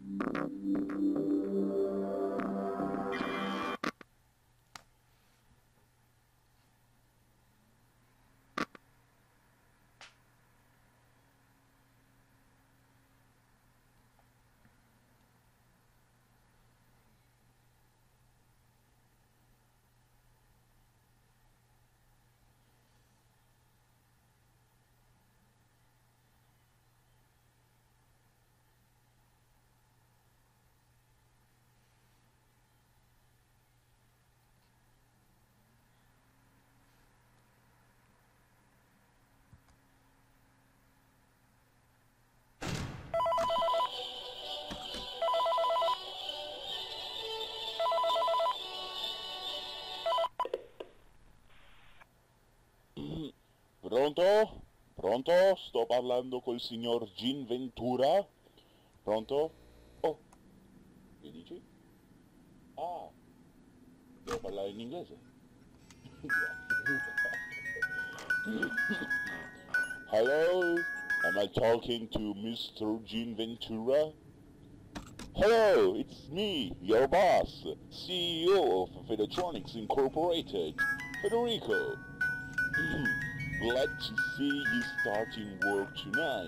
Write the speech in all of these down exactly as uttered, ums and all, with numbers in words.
Pronto? Pronto? Sto parlando col signor Gin Ventura? Pronto? Oh, che dici? Ah, devo parlare in inglese? Hello? Am I talking to mister Gin Ventura? Hello, it's me, your boss, C E O of Federatronics Incorporated, Federico. Glad to see you starting work tonight.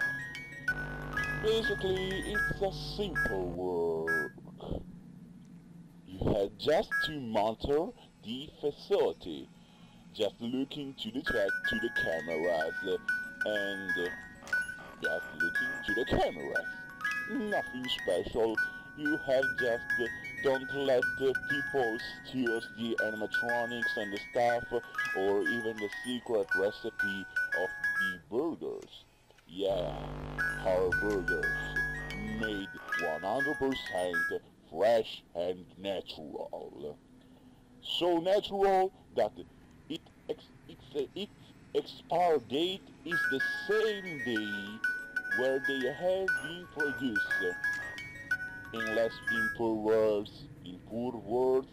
Basically, it's a simple work. You had just to monitor the facility, just looking to the track to the cameras, and just looking to the cameras. Nothing special. You have just don't let the people steal the animatronics and the stuff, or even the secret recipe of the burgers. Yeah, our burgers, made one hundred percent fresh and natural. So natural that it ex its, uh, its expire date is the same day where they have been produced. In less in poor words, in poor words,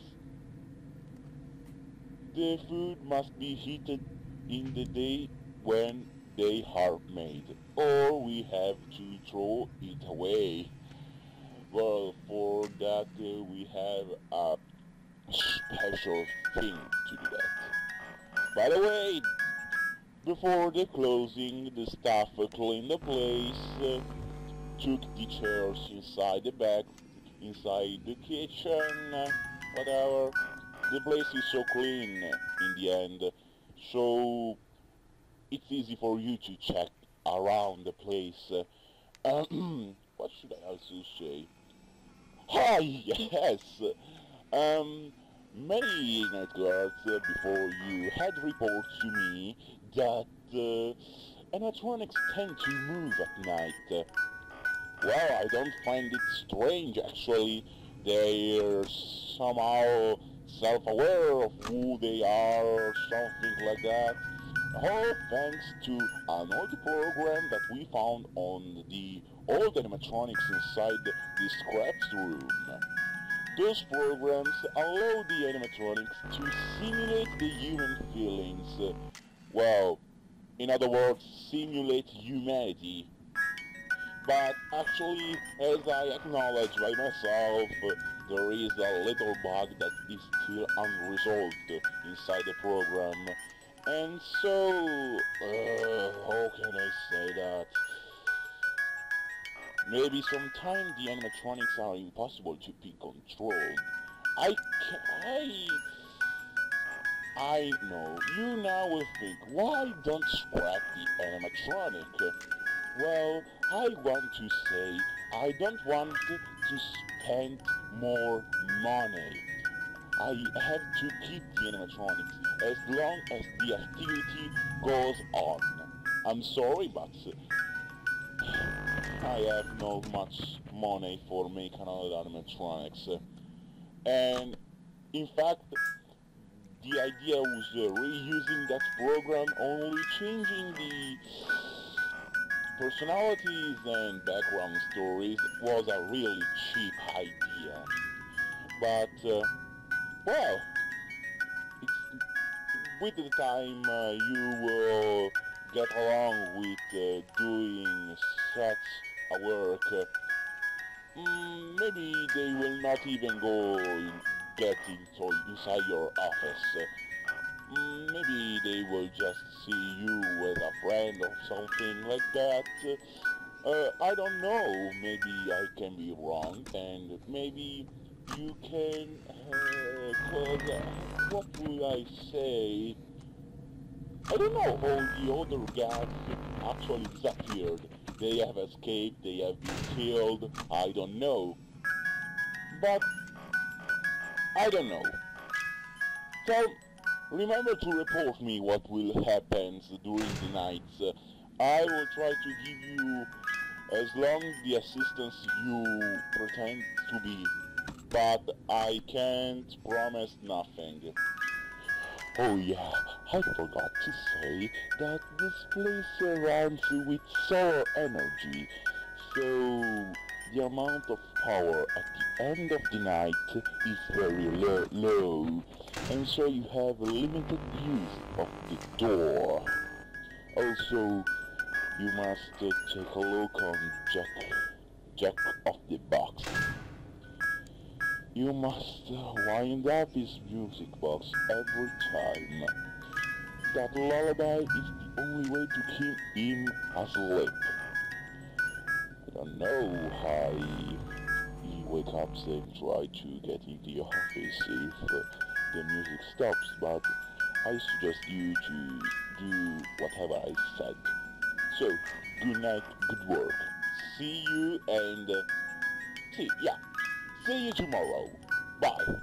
the food must be heated in the day when they are made, or we have to throw it away. Well, for that uh, we have a special thing to do that. By the way, before the closing, the staff cleaned the place, uh, took the chairs inside the back, inside the kitchen, uh, whatever. The place is so clean in the end, so it's easy for you to check around the place. Uh, what should I also say? Ah, yes! Um, many night guards uh, before you had reported to me that uh, animatronics tend to move at night. Well, I don't find it strange actually. They're somehow self-aware of who they are or something like that. All thanks to an old program that we found on the old animatronics inside the scraps room. Those programs allow the animatronics to simulate the human feelings. Well, in other words, simulate humanity. But actually, as I acknowledge by myself, there is a little bug that is still unresolved inside the program. And so, uh, how can I say that? Maybe sometimes the animatronics are impossible to be controlled. I ca- I I know, you now will think, why don't scrap the animatronic? Well, I want to say, I don't want to spend more money. I have to keep the animatronics as long as the activity goes on. I'm sorry, but I have not much money for making another animatronics. And in fact, the idea was uh, reusing that program, only changing the personalities and background stories was a really cheap idea. But, uh, well, it's, with the time uh, you will get along with uh, doing such a work. Uh, Mm, maybe they will not even go in, get into inside your office. Mm, maybe they will just see you with a friend or something like that. Uh, I don't know. Maybe I can be wrong, and maybe you can. Uh, cause uh, what would I say? I don't know how the other guys actually disappeared. They have escaped. They have been killed. I don't know. But I don't know. So remember to report me what will happen during the nights. Uh, I will try to give you as long the assistance you pretend to be, but I can't promise nothing. Oh yeah, I forgot to say that this place runs with solar energy, so the amount of power at the end of the night is very lo- low, and so you have limited use of the door. Also, you must uh, take a look on Jack, Jack of the Box. You must uh, wind up his music box every time. That lullaby is the only way to keep him asleep. I don't know how he wakes up and try to get in the office if uh, the music stops, but I suggest you to do whatever I said. So, good night, good work. See you and uh, see, yeah, see you tomorrow. Bye.